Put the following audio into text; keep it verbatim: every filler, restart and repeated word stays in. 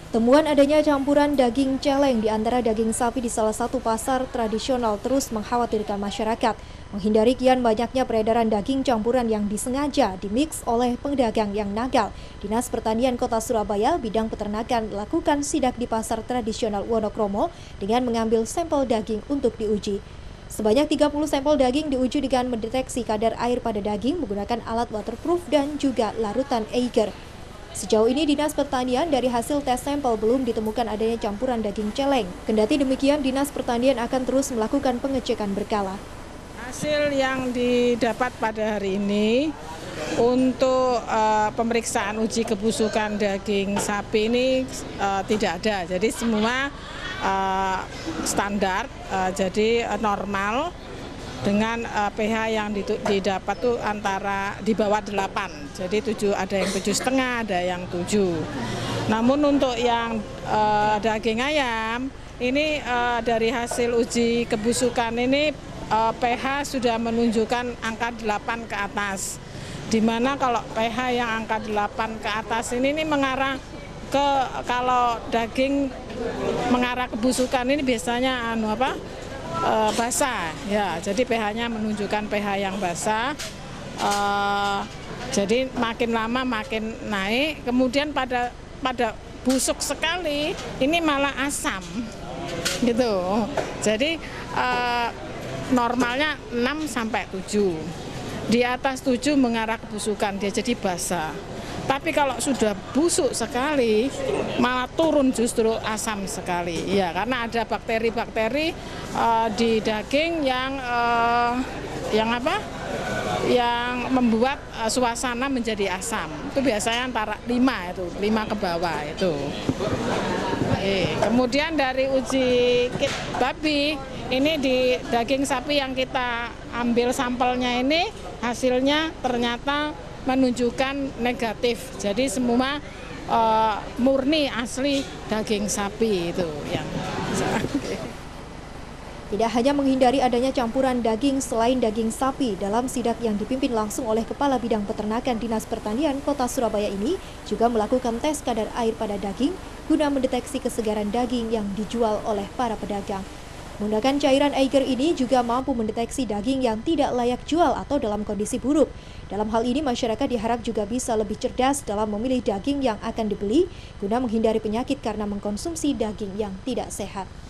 Temuan adanya campuran daging celeng di antara daging sapi di salah satu pasar tradisional terus mengkhawatirkan masyarakat. Menghindari kian banyaknya peredaran daging campuran yang disengaja dimix oleh pedagang yang nakal, Dinas Pertanian Kota Surabaya bidang peternakan melakukan sidak di pasar tradisional Wonokromo dengan mengambil sampel daging untuk diuji. Sebanyak tiga puluh sampel daging diuji dengan mendeteksi kadar air pada daging menggunakan alat waterproof dan juga larutan Eiger. Sejauh ini Dinas Pertanian dari hasil tes sampel belum ditemukan adanya campuran daging celeng. Kendati demikian, Dinas Pertanian akan terus melakukan pengecekan berkala. Hasil yang didapat pada hari ini untuk uh, pemeriksaan uji kebusukan daging sapi ini uh, tidak ada. Jadi semua uh, standar, uh, jadi uh, normal. Dengan uh, pH yang didapat tuh antara di bawah delapan, jadi tujuh, ada yang tujuh setengah, ada yang tujuh. Namun untuk yang uh, daging ayam ini uh, dari hasil uji kebusukan ini uh, pH sudah menunjukkan angka delapan ke atas. Dimana kalau pH yang angka delapan ke atas ini, ini mengarah ke, kalau daging mengarah kebusukan ini biasanya anu apa? E, basah ya, jadi pH-nya menunjukkan pH yang basah, e, jadi makin lama makin naik, kemudian pada pada busuk sekali ini malah asam gitu. Jadi e, normalnya enam sampai tujuh, di atas tujuh mengarah kebusukan, dia jadi basah. Tapi kalau sudah busuk sekali, malah turun justru asam sekali. Ya, karena ada bakteri-bakteri uh, di daging yang uh, yang apa? Yang membuat uh, suasana menjadi asam. Itu biasanya antara lima itu, lima ke bawah itu. Eh, kemudian dari uji kit babi, ini di daging sapi yang kita ambil sampelnya ini, hasilnya ternyata menunjukkan negatif, jadi semua uh, murni asli daging sapi itu yang. Tidak hanya menghindari adanya campuran daging selain daging sapi, dalam sidak yang dipimpin langsung oleh Kepala Bidang Peternakan Dinas Pertanian Kota Surabaya ini juga melakukan tes kadar air pada daging guna mendeteksi kesegaran daging yang dijual oleh para pedagang. Menggunakan cairan Eiger ini juga mampu mendeteksi daging yang tidak layak jual atau dalam kondisi buruk. Dalam hal ini, masyarakat diharap juga bisa lebih cerdas dalam memilih daging yang akan dibeli guna menghindari penyakit karena mengkonsumsi daging yang tidak sehat.